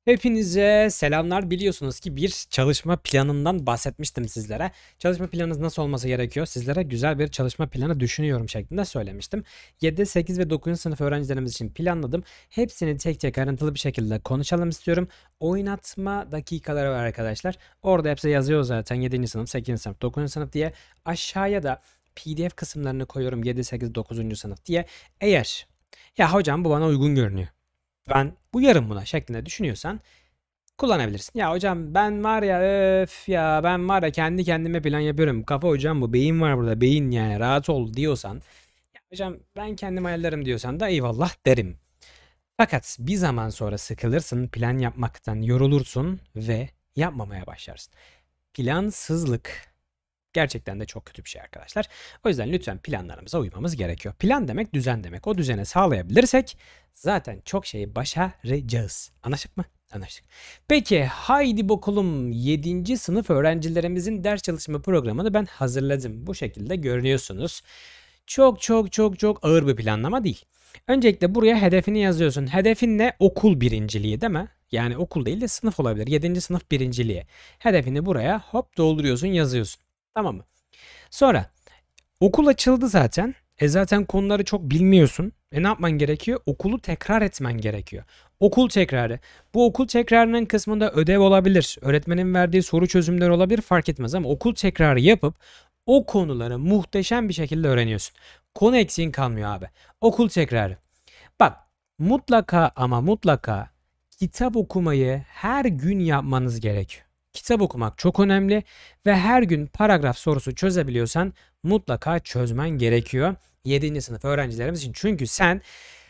Hepinize selamlar. Biliyorsunuz ki bir çalışma planından bahsetmiştim sizlere. Çalışma planınız nasıl olması gerekiyor? Sizlere güzel bir çalışma planı düşünüyorum şeklinde söylemiştim. 7, 8 ve 9. sınıf öğrencilerimiz için planladım. Hepsini tek tek ayrıntılı bir şekilde konuşalım istiyorum. Oynatma dakikaları var arkadaşlar. Orada hepsi yazıyor zaten 7. sınıf, 8. sınıf, 9. sınıf diye. Aşağıya da PDF kısımlarını koyuyorum 7, 8, 9. sınıf diye. Eğer ya hocam bu bana uygun görünüyor, ben uyarım buna şeklinde düşünüyorsan kullanabilirsin. Ya hocam ben var ya öf ya ben var ya kendi kendime plan yapıyorum. Kafa hocam bu beyin var burada beyin yani rahat ol diyorsan. Ya hocam ben kendim ayarlarım diyorsan da eyvallah derim. Fakat bir zaman sonra sıkılırsın, plan yapmaktan yorulursun ve yapmamaya başlarsın. Plansızlık gerçekten de çok kötü bir şey arkadaşlar. O yüzden lütfen planlarımıza uymamız gerekiyor. Plan demek düzen demek. O düzene sağlayabilirsek zaten çok şeyi başaracağız. Anlaştık mı? Anlaştık. Peki haydi bakalım 7. sınıf öğrencilerimizin ders çalışma programını ben hazırladım. Bu şekilde görüyorsunuz. Çok çok çok çok ağır bir planlama değil. Öncelikle buraya hedefini yazıyorsun. Hedefin ne? Okul birinciliği değil mi? Yani okul değil de sınıf olabilir. 7. sınıf birinciliği. Hedefini buraya hop dolduruyorsun, yazıyorsun. Tamam mı? Sonra okul açıldı zaten. Zaten konuları çok bilmiyorsun. Ne yapman gerekiyor? Okulu tekrar etmen gerekiyor. Okul tekrarı. Bu okul tekrarının kısmında ödev olabilir. Öğretmenin verdiği soru çözümleri olabilir, fark etmez ama okul tekrarı yapıp o konuları muhteşem bir şekilde öğreniyorsun. Konu eksiğin kalmıyor abi. Okul tekrarı. Bak, mutlaka ama mutlaka kitap okumayı her gün yapmanız gerekiyor. Kitap okumak çok önemli ve her gün paragraf sorusu çözebiliyorsan mutlaka çözmen gerekiyor 7. sınıf öğrencilerimiz için. Çünkü sen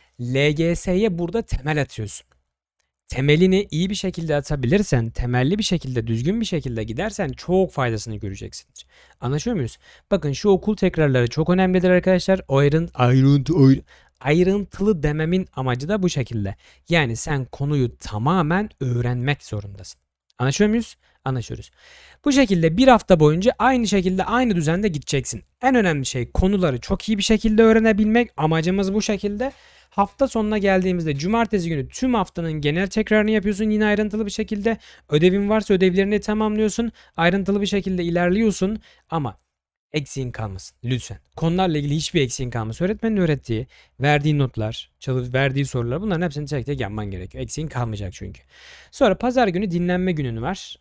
LGS'ye burada temel atıyorsun. Temelini iyi bir şekilde atabilirsen, temelli bir şekilde, düzgün bir şekilde gidersen çok faydasını göreceksindir. Anlaşıyor muyuz? Bakın şu okul tekrarları çok önemlidir arkadaşlar. O ayrıntılı dememin amacı da bu şekilde. Yani sen konuyu tamamen öğrenmek zorundasın. Anlaşıyor muyuz? Anlaşıyoruz. Bu şekilde bir hafta boyunca aynı şekilde aynı düzende gideceksin. En önemli şey konuları çok iyi bir şekilde öğrenebilmek. Amacımız bu şekilde. Hafta sonuna geldiğimizde cumartesi günü tüm haftanın genel tekrarını yapıyorsun yine ayrıntılı bir şekilde. Ödevin varsa ödevlerini tamamlıyorsun. Ayrıntılı bir şekilde ilerliyorsun ama eksiğin kalmasın lütfen. Konularla ilgili hiçbir eksiğin kalmasın. Öğretmenin öğrettiği, verdiği notlar, verdiği sorular, bunların hepsini tek tek yapman gerekiyor. Eksiğin kalmayacak çünkü. Sonra pazar günü dinlenme günün var.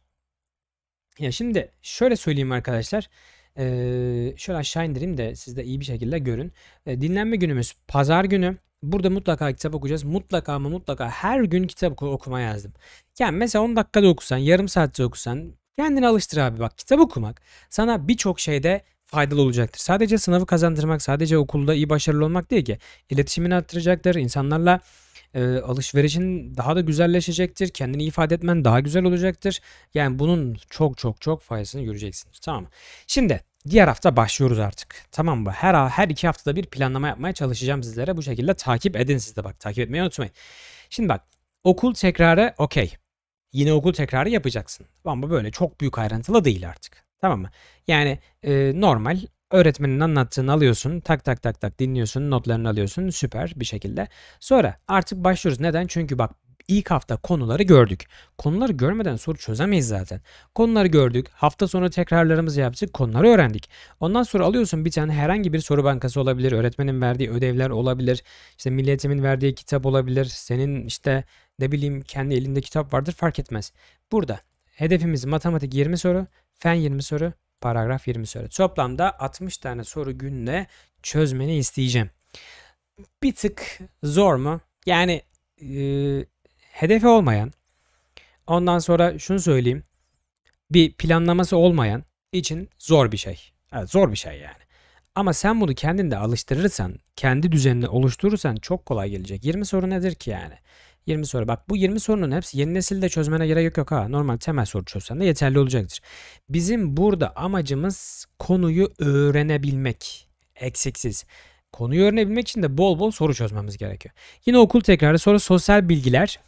Ya şimdi şöyle söyleyeyim arkadaşlar. Şöyle aşağı indireyim de siz de iyi bir şekilde görün. Dinlenme günümüz pazar günü. Burada mutlaka kitap okuyacağız. Mutlaka ama mutlaka her gün kitap okuma yazdım. Yani mesela 10 dakikada okusan, yarım saatte okusan kendini alıştır abi. Bak, kitap okumak sana birçok şeyde faydalı olacaktır. Sadece sınavı kazandırmak, sadece okulda iyi başarılı olmak değil ki. İletişimini arttıracaktır. İnsanlarla alışverişin daha da güzelleşecektir. Kendini ifade etmen daha güzel olacaktır. Yani bunun çok çok çok faydasını göreceksiniz. Tamam mı? Şimdi diğer hafta başlıyoruz artık. Tamam mı? Her 2 haftada bir planlama yapmaya çalışacağım sizlere. Bu şekilde takip edin siz de bak. Takip etmeyi unutmayın. Şimdi bak, okul tekrarı okey. Yine okul tekrarı yapacaksın. Ama böyle çok büyük ayrıntılı değil artık. Tamam mı? Yani normal öğretmenin anlattığını alıyorsun. Tak tak tak tak dinliyorsun. Notlarını alıyorsun. Süper bir şekilde. Sonra artık başlıyoruz. Neden? Çünkü bak, ilk hafta konuları gördük. Konuları görmeden soru çözemeyiz zaten. Konuları gördük. Hafta sonu tekrarlarımızı yaptık. Konuları öğrendik. Ondan sonra alıyorsun bir tane, herhangi bir soru bankası olabilir. Öğretmenin verdiği ödevler olabilir. İşte Milli Eğitim'in verdiği kitap olabilir. Senin işte ne bileyim kendi elinde kitap vardır, fark etmez. Burada hedefimiz matematik 20 soru, fen 20 soru, paragraf 20 soru. Toplamda 60 tane soru günde çözmeni isteyeceğim. Bir tık zor mu? Yani hedefi olmayan, ondan sonra şunu söyleyeyim, bir planlaması olmayan için zor bir şey. Evet, zor bir şey yani. Ama sen bunu kendinde alıştırırsan, kendi düzenini oluşturursan çok kolay gelecek. 20 soru nedir ki yani? 20 soru. Bak, bu 20 sorunun hepsi yeni nesilde çözmene gerek yok ha. Normal temel soru çözsen de yeterli olacaktır. Bizim burada amacımız konuyu öğrenebilmek. Eksiksiz. Konuyu öğrenebilmek için de bol bol soru çözmemiz gerekiyor. Yine okul tekrarı, sonra sosyal bilgiler.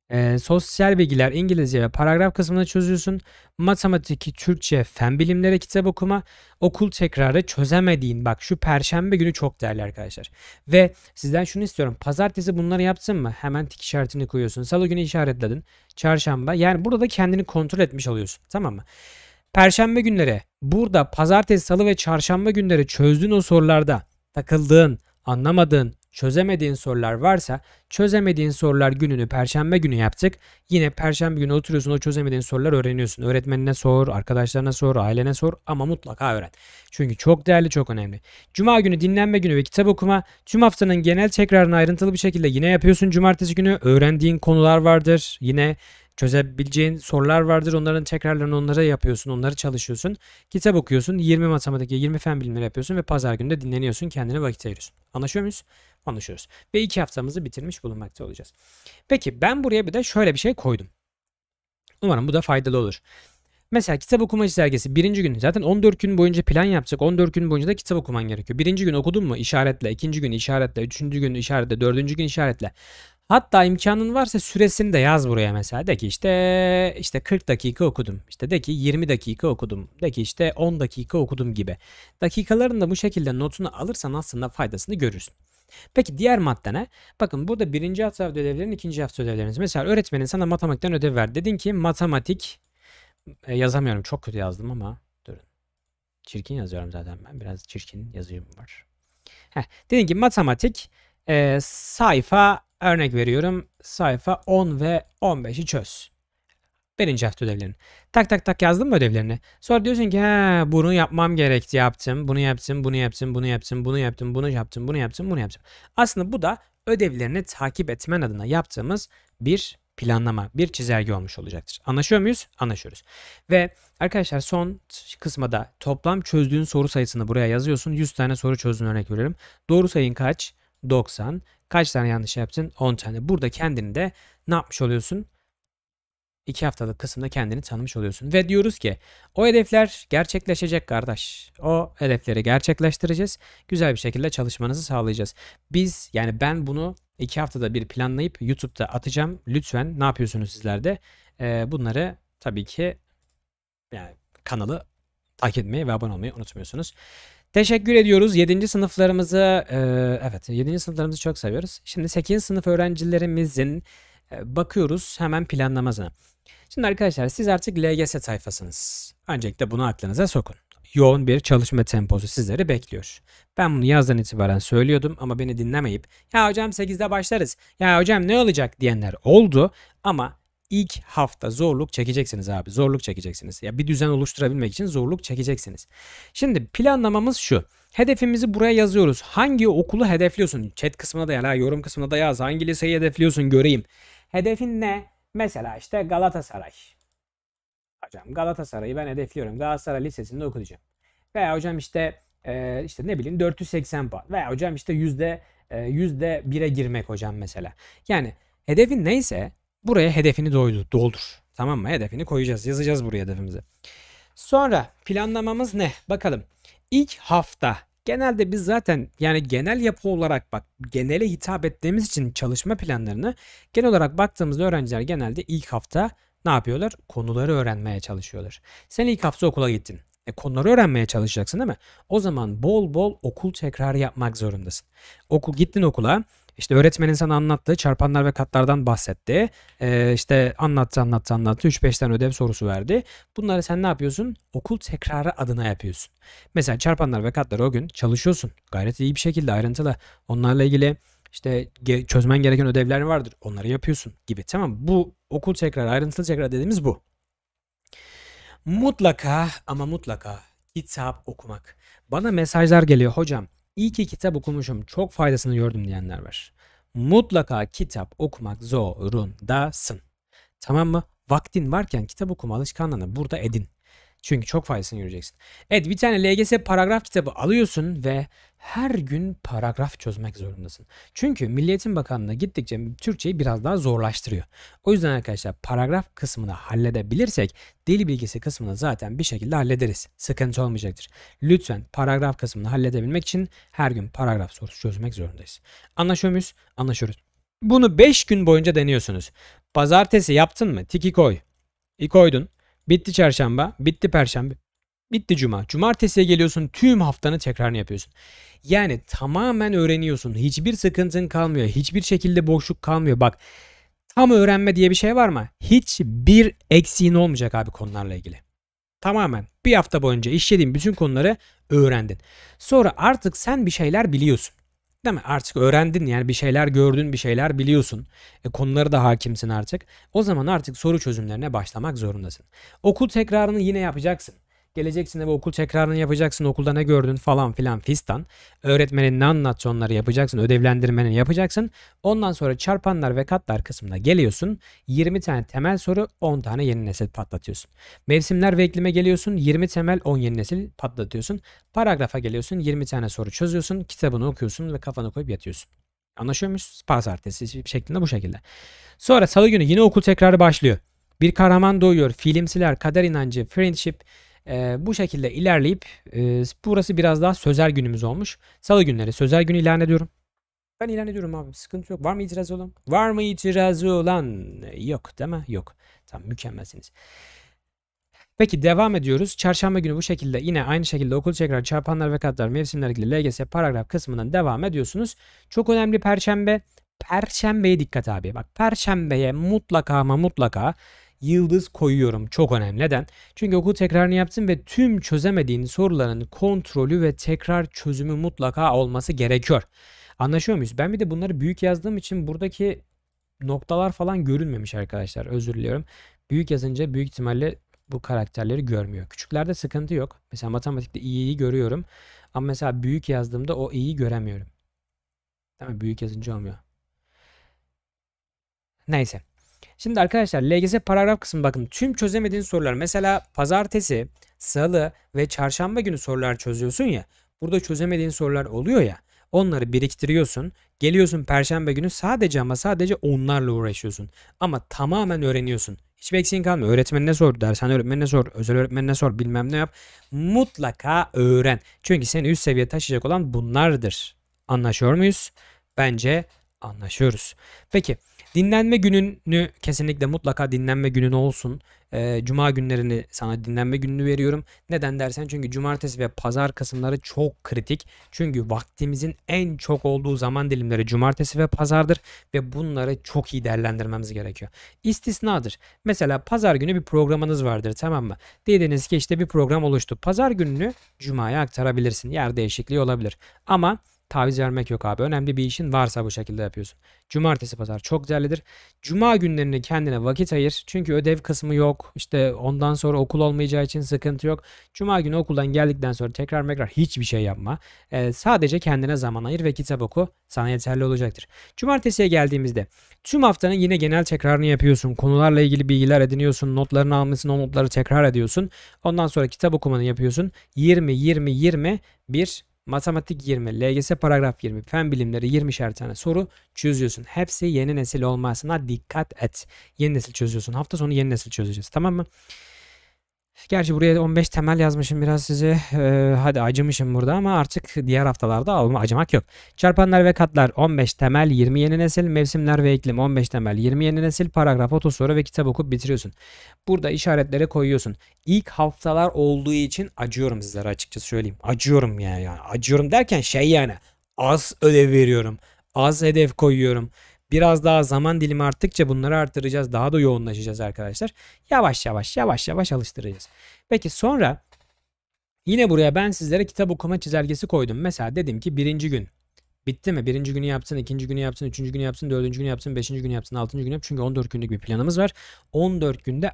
Sosyal bilgiler, İngilizce ve paragraf kısmını çözüyorsun. Matematik, Türkçe, fen bilimleri kitap okuma, okul tekrarı çözemediğin. Bak şu perşembe günü çok değerli arkadaşlar. Ve sizden şunu istiyorum. Pazartesi bunları yaptın mı? Hemen tik işaretini koyuyorsun. Salı günü işaretledin. Çarşamba. Yani burada da kendini kontrol etmiş oluyorsun. Tamam mı? Perşembe günleri burada pazartesi, salı ve çarşamba günleri çözdüğün o sorularda takıldığın, anlamadığın, çözemediğin sorular varsa çözemediğin sorular gününü perşembe günü yaptık. Yine perşembe günü oturuyorsun, o çözemediğin soruları öğreniyorsun. Öğretmenine sor, arkadaşlarına sor, ailene sor ama mutlaka öğren. Çünkü çok değerli, çok önemli. Cuma günü dinlenme günü ve kitap okuma. Tüm haftanın genel tekrarını ayrıntılı bir şekilde yine yapıyorsun. Cumartesi günü öğrendiğin konular vardır. Yine çözebileceğin sorular vardır. Onların tekrarlarını onlara yapıyorsun. Onları çalışıyorsun. Kitap okuyorsun. 20 matematik, 20 fen bilimleri yapıyorsun ve pazar günü de dinleniyorsun. Kendine vakit ayırıyorsun. Anlaşıyor muyuz? Anlaşıyoruz. Ve 2 haftamızı bitirmiş bulunmakta olacağız. Peki ben buraya bir de şöyle bir şey koydum. Umarım bu da faydalı olur. Mesela kitap okuma çizelgesi birinci gün. Zaten 14 gün boyunca plan yapacak. 14 gün boyunca da kitap okuman gerekiyor. Birinci gün okudun mu? İşaretle. İkinci gün işaretle. Üçüncü gün işaretle. Dördüncü gün işaretle. Hatta imkanın varsa süresini de yaz buraya mesela. De ki işte 40 dakika okudum. İşte de ki 20 dakika okudum. De ki işte 10 dakika okudum gibi. Dakikaların da bu şekilde notunu alırsan aslında faydasını görürsün. Peki diğer madde ne? Bakın burada birinci hafta ödevlerin, ikinci hafta ödevleriniz. Mesela öğretmenin sana matematikten ödev verdi. Dedin ki matematik yazamıyorum. Çok kötü yazdım ama durun. Çirkin yazıyorum zaten ben. Biraz çirkin yazıyorum var. Dedin ki matematik sayfa örnek veriyorum. Sayfa 10 ve 15'i çöz. Birinci hafta ödevlerini. Tak tak tak yazdın mı ödevlerini? Sonra diyorsun ki bunu yapmam gerekti, yaptım. Bunu yaptım, bunu yaptım, bunu yaptım, bunu yaptım, bunu yaptım, bunu yaptım, bunu yaptım. Aslında bu da ödevlerini takip etmen adına yaptığımız bir planlama, bir çizelge olmuş olacaktır. Anlaşıyor muyuz? Anlaşıyoruz. Ve arkadaşlar son kısma da toplam çözdüğün soru sayısını buraya yazıyorsun. 100 tane soru çözdüğün örnek veriyorum. Doğru sayın kaç? 90. Kaç tane yanlış yaptın? 10 tane. Burada kendini de ne yapmış oluyorsun? 2 haftalık kısımda kendini tanımış oluyorsun. Ve diyoruz ki o hedefler gerçekleşecek kardeş. O hedefleri gerçekleştireceğiz. Güzel bir şekilde çalışmanızı sağlayacağız. Biz yani ben bunu 2 haftada bir planlayıp YouTube'da atacağım. Lütfen ne yapıyorsunuz sizler de? Bunları tabii ki yani kanalı takip etmeyi ve abone olmayı unutmuyorsunuz. Teşekkür ediyoruz. 7. sınıflarımızı evet 7. sınıflarımızı çok seviyoruz. Şimdi 8. sınıf öğrencilerimizin bakıyoruz hemen planlamasına. Şimdi arkadaşlar siz artık LGS tayfasınız. Öncelikle bunu aklınıza sokun. Yoğun bir çalışma temposu sizleri bekliyor. Ben bunu yazdan itibaren söylüyordum ama beni dinlemeyip ya hocam 8'de başlarız, ya hocam ne olacak diyenler oldu ama ilk hafta zorluk çekeceksiniz abi. Zorluk çekeceksiniz. Ya bir düzen oluşturabilmek için zorluk çekeceksiniz. Şimdi planlamamız şu. Hedefimizi buraya yazıyoruz. Hangi okulu hedefliyorsun? Chat kısmına da ya yorum kısmına da yaz. Hangi liseyi hedefliyorsun göreyim. Hedefin ne? Mesela işte Galatasaray. Hocam Galatasaray'ı ben hedefliyorum. Galatasaray Lisesi'nde okuyacağım. Veya hocam işte ne bileyim 480 puan. Veya hocam işte yüzde 1'e girmek hocam mesela. Yani hedefin neyse buraya hedefini doldur. Tamam mı? Hedefini koyacağız. Yazacağız buraya hedefimizi. Sonra planlamamız ne? Bakalım. İlk hafta genelde biz zaten yani genel yapı olarak bak genele hitap ettiğimiz için çalışma planlarını genel olarak baktığımızda öğrenciler genelde ilk hafta ne yapıyorlar? Konuları öğrenmeye çalışıyorlar. Sen ilk hafta okula gittin. Konuları öğrenmeye çalışacaksın değil mi? O zaman bol bol okul tekrarı yapmak zorundasın. Gittin okula. İşte öğretmenin sana anlattığı çarpanlar ve katlardan bahsetti. İşte anlattı. 3-5 tane ödev sorusu verdi. Bunları sen ne yapıyorsun? Okul tekrarı adına yapıyorsun. Mesela çarpanlar ve katları o gün çalışıyorsun. Gayet iyi bir şekilde ayrıntılı. Onlarla ilgili işte çözmen gereken ödevler vardır. Onları yapıyorsun gibi. Tamam, bu okul tekrarı, ayrıntılı tekrar dediğimiz bu. Mutlaka ama mutlaka kitap okumak. Bana mesajlar geliyor hocam. İyi ki kitap okumuşum. Çok faydasını gördüm diyenler var. Mutlaka kitap okumak zorundasın. Tamam mı? Vaktin varken kitap okuma alışkanlığını burada edin. Çünkü çok faydasını göreceksin. Evet, bir tane LGS paragraf kitabı alıyorsun ve her gün paragraf çözmek zorundasın. Çünkü Milli Eğitim Bakanlığı gittikçe Türkçeyi biraz daha zorlaştırıyor. O yüzden arkadaşlar paragraf kısmını halledebilirsek dil bilgisi kısmını zaten bir şekilde hallederiz. Sıkıntı olmayacaktır. Lütfen paragraf kısmını halledebilmek için her gün paragraf sorusu çözmek zorundayız. Anlaşıyor muyuz? Anlaşıyoruz. Bunu 5 gün boyunca deniyorsunuz. Pazartesi yaptın mı? Tiki koy. Koydun. Bitti çarşamba. Bitti perşembe. Bitti cuma. Cumartesiye geliyorsun. Tüm haftanın tekrarını yapıyorsun. Yani tamamen öğreniyorsun. Hiçbir sıkıntın kalmıyor. Hiçbir şekilde boşluk kalmıyor. Bak, tam öğrenme diye bir şey var mı? Hiçbir eksiğin olmayacak abi konularla ilgili. Tamamen bir hafta boyunca işlediğin bütün konuları öğrendin. Sonra artık sen bir şeyler biliyorsun. Değil mi? Artık öğrendin, yani bir şeyler gördün, bir şeyler biliyorsun. Konuları da hakimsin artık. O zaman artık soru çözümlerine başlamak zorundasın. Okul tekrarını yine yapacaksın. Geleceksin eve, okul tekrarını yapacaksın. Okulda ne gördün falan filan fistan. Öğretmenin ne anlatsa onları yapacaksın. Ödevlendirmeni yapacaksın. Ondan sonra çarpanlar ve katlar kısmına geliyorsun. 20 tane temel soru, 10 tane yeni nesil patlatıyorsun. Mevsimler ve iklime geliyorsun. 20 temel, 10 yeni nesil patlatıyorsun. Paragrafa geliyorsun. 20 tane soru çözüyorsun. Kitabını okuyorsun ve kafana koyup yatıyorsun. Anlaşıyor muyuz? Pazartesi şeklinde, bu şekilde. Sonra salı günü yine okul tekrarı başlıyor. Bir kahraman doğuyor. Filmsiler, kader inancı, friendship, bu şekilde ilerleyip burası biraz daha sözel günümüz olmuş. Salı günleri sözel günü ilan ediyorum. Ben ilan ediyorum abi. Sıkıntı yok. Var mı itirazı olan? Var mı itirazı olan? Yok değil mi? Yok. Tamam, mükemmelsiniz. Peki devam ediyoruz. Çarşamba günü bu şekilde yine aynı şekilde okul tekrar, çarpanlar ve katlar, mevsimlerle ilgili LGS paragraf kısmından devam ediyorsunuz. Çok önemli Perşembe. Perşembeye dikkat abi. Bak, Perşembeye mutlaka ama mutlaka yıldız koyuyorum. Çok önemli. Neden? Çünkü okul tekrarını yaptın ve tüm çözemediğin soruların kontrolü ve tekrar çözümü mutlaka olması gerekiyor. Anlaşıyor muyuz? Ben bir de bunları büyük yazdığım için buradaki noktalar falan görünmemiş arkadaşlar. Özür diliyorum. Büyük yazınca büyük ihtimalle bu karakterleri görmüyor. Küçüklerde sıkıntı yok. Mesela matematikte i'yi görüyorum. Ama mesela büyük yazdığımda o i'yi göremiyorum. Değil mi? Büyük yazınca olmuyor. Neyse. Şimdi arkadaşlar LGS paragraf kısmı, bakın tüm çözemediğin sorular. Mesela pazartesi, salı ve çarşamba günü sorular çözüyorsun ya. Burada çözemediğin sorular oluyor ya. Onları biriktiriyorsun. Geliyorsun perşembe günü sadece ama sadece onlarla uğraşıyorsun. Ama tamamen öğreniyorsun. Hiçbir eksiğin kalmıyor. Öğretmenine sor, dershane öğretmenine sor, özel öğretmenine sor, bilmem ne yap. Mutlaka öğren. Çünkü seni üst seviye taşıyacak olan bunlardır. Anlaşıyor muyuz? Bence anlaşıyoruz. Peki. Dinlenme gününü kesinlikle mutlaka dinlenme günün olsun. Cuma günlerini sana dinlenme gününü veriyorum. Neden dersen, çünkü cumartesi ve pazar kısımları çok kritik. Çünkü vaktimizin en çok olduğu zaman dilimleri cumartesi ve pazardır ve bunları çok iyi değerlendirmemiz gerekiyor. İstisnadır. Mesela pazar günü bir programınız vardır, tamam mı? Dediniz ki işte bir program oluştu. Pazar gününü cumaya aktarabilirsin. Yer değişikliği olabilir. Ama taviz vermek yok abi. Önemli bir işin varsa bu şekilde yapıyorsun. Cumartesi pazar çok değerlidir. Cuma günlerini kendine vakit ayır. Çünkü ödev kısmı yok. İşte ondan sonra okul olmayacağı için sıkıntı yok. Cuma günü okuldan geldikten sonra tekrar hiçbir şey yapma. Sadece kendine zaman ayır ve kitap oku. Sana yeterli olacaktır. Cumartesiye geldiğimizde tüm haftanın yine genel tekrarını yapıyorsun. Konularla ilgili bilgiler ediniyorsun. Notlarını almışsın. O notları tekrar ediyorsun. Ondan sonra kitap okumanı yapıyorsun. 20 bir matematik 20, LGS paragraf 20, fen bilimleri 20'şer tane soru çözüyorsun. Hepsi yeni nesil olmasına dikkat et. Yeni nesil çözüyorsun. Hafta sonu yeni nesil çözeceğiz. Tamam mı? Gerçi buraya 15 temel yazmışım biraz size. Hadi acımışım burada ama artık diğer haftalarda acımak yok. Çarpanlar ve katlar 15 temel 20 yeni nesil. Mevsimler ve iklim 15 temel 20 yeni nesil. Paragraf 30 soru ve kitap okup bitiriyorsun. Burada işaretleri koyuyorsun. İlk haftalar olduğu için acıyorum sizlere, açıkçası söyleyeyim. Acıyorum yani. Acıyorum derken yani az ödev veriyorum. Az hedef koyuyorum. Biraz daha zaman dilimi arttıkça bunları arttıracağız. Daha da yoğunlaşacağız arkadaşlar. Yavaş yavaş alıştıracağız. Peki sonra yine buraya ben sizlere kitap okuma çizelgesi koydum. Mesela dedim ki birinci gün bitti mi? Birinci günü yapsın, ikinci günü yapsın, üçüncü günü yapsın, dördüncü günü yapsın, beşinci günü yapsın, altıncı günü yapsın. Çünkü 14 günlük bir planımız var. 14 günde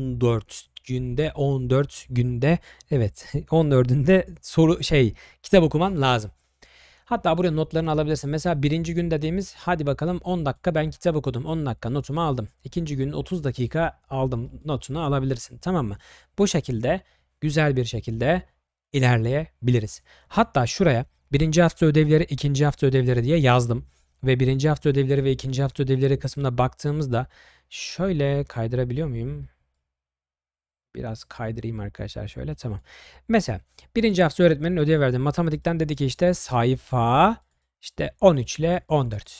14 günde evet 14'ünde kitap okuman lazım. Hatta buraya notlarını alabilirsin. Mesela birinci gün dediğimiz, hadi bakalım 10 dakika ben kitap okudum. 10 dakika notumu aldım. İkinci gün 30 dakika aldım. Notunu alabilirsin. Tamam mı? Bu şekilde güzel bir şekilde ilerleyebiliriz. Hatta şuraya birinci hafta ödevleri, ikinci hafta ödevleri diye yazdım. Ve birinci hafta ödevleri ve ikinci hafta ödevleri kısmına baktığımızda şöyle kaydırabiliyor muyum? Biraz kaydırayım arkadaşlar şöyle, tamam. Mesela birinci hafta öğretmenin ödev verdi. Matematikten dedi ki işte sayfa işte 13 ile 14.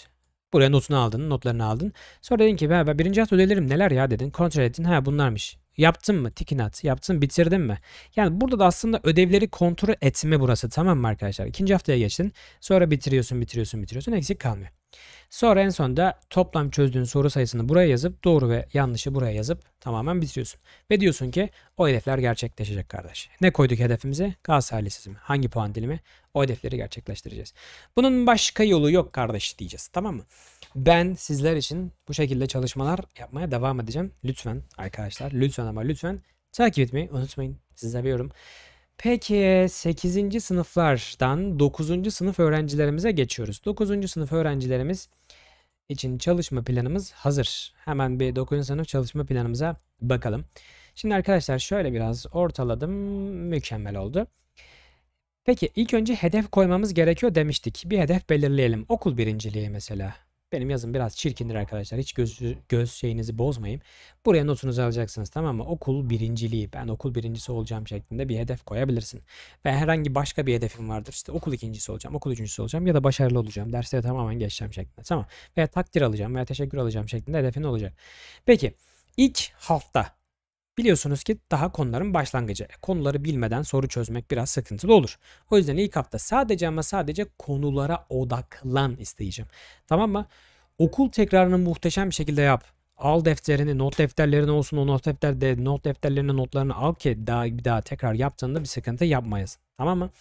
Buraya notunu aldın, notlarını aldın. Sonra dedin ki ben birinci hafta ödevlerim neler ya dedin. Kontrol ettin. Ha bunlarmış. Yaptın mı? Tikini at. Yaptın, bitirdin mi? Yani burada da aslında ödevleri kontrol etme burası. Tamam mı arkadaşlar? İkinci haftaya geçtin. Sonra bitiriyorsun. Eksik kalmıyor. Sonra en sonunda toplam çözdüğün soru sayısını buraya yazıp doğru ve yanlışı buraya yazıp tamamen bitiriyorsun. Ve diyorsun ki o hedefler gerçekleşecek kardeş. Ne koyduk hedefimize? Galatasaray Lisesi mi? Hangi puan dilimi? O hedefleri gerçekleştireceğiz. Bunun başka yolu yok kardeş diyeceğiz. Tamam mı? Ben sizler için bu şekilde çalışmalar yapmaya devam edeceğim. Lütfen arkadaşlar, lütfen ama lütfen takip etmeyi unutmayın. Sizi seviyorum. Peki 8. sınıflardan 9. sınıf öğrencilerimize geçiyoruz. 9. sınıf öğrencilerimiz için çalışma planımız hazır. Hemen bir 9. sınıf çalışma planımıza bakalım. Şimdi arkadaşlar şöyle biraz ortaladım. Mükemmel oldu. Peki ilk önce hedef koymamız gerekiyor demiştik. Bir hedef belirleyelim. Okul birinciliği mesela. Benim yazım biraz çirkindir arkadaşlar. Hiç göz şeyinizi bozmayayım. Buraya notunuzu alacaksınız, tamam mı? Okul birinciliği. Ben okul birincisi olacağım şeklinde bir hedef koyabilirsin. Ve herhangi başka bir hedefim vardır. İşte okul ikincisi olacağım, okul üçüncüsü olacağım ya da başarılı olacağım. Derslere tamamen geçeceğim şeklinde. Tamam. Veya takdir alacağım veya teşekkür alacağım şeklinde hedefin olacak. Peki ilk hafta biliyorsunuz ki daha konuların başlangıcı. Konuları bilmeden soru çözmek biraz sıkıntılı olur. O yüzden ilk hafta sadece ama sadece konulara odaklan isteyeceğim. Tamam mı? Okul tekrarını muhteşem bir şekilde yap. Al defterini, not defterlerini olsun, o not defterlerine notlarını al ki bir daha tekrar yaptığında bir sıkıntı yapmayız. Tamam mı?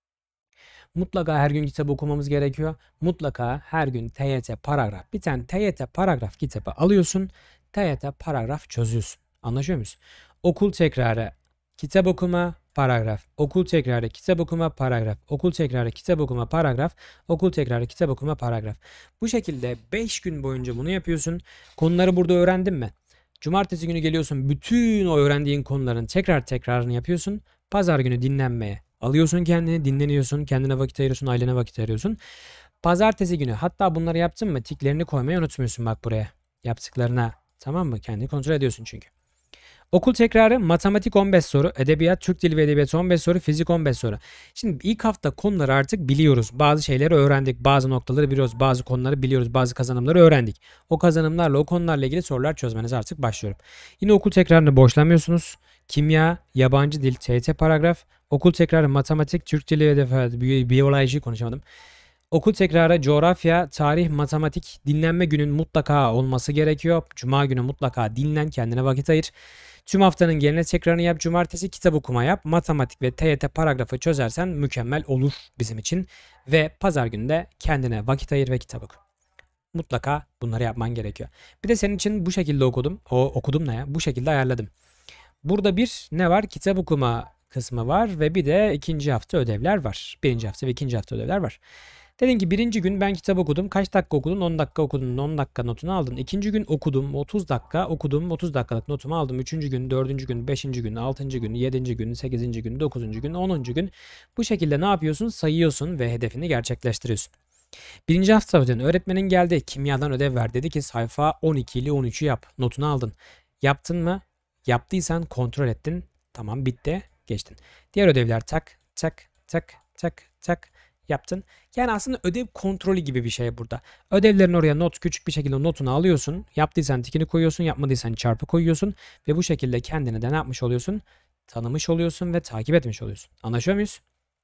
Mutlaka her gün kitap okumamız gerekiyor. Mutlaka her gün TYT paragraf. Bir tane TYT paragraf kitabı alıyorsun. TYT paragraf çözüyorsun. Anlaşıyor muyuz? Okul tekrarı, kitap okuma, paragraf. Okul tekrarı, kitap okuma, paragraf. Okul tekrarı, kitap okuma, paragraf. Okul tekrarı, kitap okuma, paragraf. Bu şekilde 5 gün boyunca bunu yapıyorsun. Konuları burada öğrendin mi? Cumartesi günü geliyorsun. Bütün o öğrendiğin konuların tekrarını yapıyorsun. Pazar günü dinlenmeye alıyorsun kendini, dinleniyorsun, kendine vakit ayırıyorsun, ailene vakit ayırıyorsun. Pazartesi günü hatta bunları yaptın mı tiklerini koymayı unutmuyorsun bak buraya. Yaptıklarına, tamam mı? Kendini kontrol ediyorsun çünkü. Okul tekrarı matematik 15 soru, edebiyat, Türk dili ve edebiyatı 15 soru, fizik 15 soru. Şimdi ilk hafta konuları artık biliyoruz. Bazı şeyleri öğrendik, bazı noktaları biliyoruz, bazı konuları biliyoruz, bazı kazanımları öğrendik. O kazanımlarla, o konularla ilgili sorular çözmenize artık başlıyorum. Yine okul tekrarını boşlamıyorsunuz. Kimya, yabancı dil, TYT paragraf, okul tekrarı matematik, Türk dili ve edebiyatı, biyoloji konuşamadım. Okul tekrarı coğrafya, tarih, matematik, dinlenme günün mutlaka olması gerekiyor. Cuma günü mutlaka dinlen, kendine vakit ayır. Tüm haftanın genel tekrarını yap. Cumartesi kitap okuma yap. Matematik ve TYT paragrafı çözersen mükemmel olur bizim için. Ve pazar günü de kendine vakit ayır ve kitap oku. Mutlaka bunları yapman gerekiyor. Bir de senin için bu şekilde okudum. Okudum ne ya? Bu şekilde ayarladım. Burada bir ne var? Kitap okuma kısmı var ve bir de ikinci hafta ödevler var. Birinci hafta ve ikinci hafta ödevler var. Dedin ki birinci gün ben kitap okudum. Kaç dakika okudun? 10 dakika okudun. 10 dakika notunu aldın. İkinci gün okudum. 30 dakika okudum. 30 dakikalık notumu aldım. Üçüncü gün, dördüncü gün, beşinci gün, altıncı gün, yedinci gün, sekizinci gün, dokuzuncu gün, 10. gün. Bu şekilde ne yapıyorsun? Sayıyorsun ve hedefini gerçekleştiriyorsun. Birinci hafta öğretmenin geldi. Kimyadan ödev ver. Dedi ki sayfa 12 ile 13'ü yap. Notunu aldın. Yaptın mı? Yaptıysan kontrol ettin. Tamam bitti. Geçtin. Diğer ödevler tak tak tak tak tak yaptın. Yani aslında ödev kontrolü gibi bir şey burada. Ödevlerin oraya küçük bir şekilde notunu alıyorsun. Yaptıysan tikini koyuyorsun. Yapmadıysan çarpı koyuyorsun. Ve bu şekilde kendini de ne yapmış oluyorsun? Tanımış oluyorsun ve takip etmiş oluyorsun. Anlaşıyor muyuz?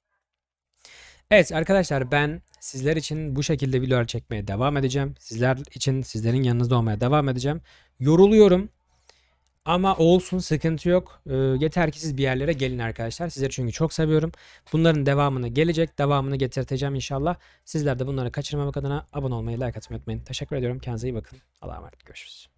Evet arkadaşlar ben sizler için bu şekilde videolar çekmeye devam edeceğim. Sizler için sizlerin yanınızda olmaya devam edeceğim. Yoruluyorum. Ama olsun sıkıntı yok. Yeter ki siz bir yerlere gelin arkadaşlar. Sizleri çünkü çok seviyorum. Bunların devamını gelecek. Devamını getirteceğim inşallah. Sizler de bunları kaçırmamak adına abone olmayı, like atmayı unutmayın. Teşekkür ediyorum. Kendinize iyi bakın. Allah'a emanet. Görüşürüz.